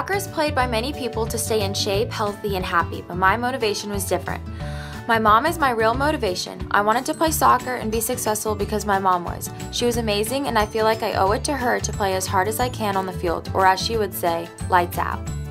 Soccer is played by many people to stay in shape, healthy, and happy, but my motivation was different. My mom is my real motivation. I wanted to play soccer and be successful because my mom was. She was amazing, and I feel like I owe it to her to play as hard as I can on the field, or as she would say, lights out.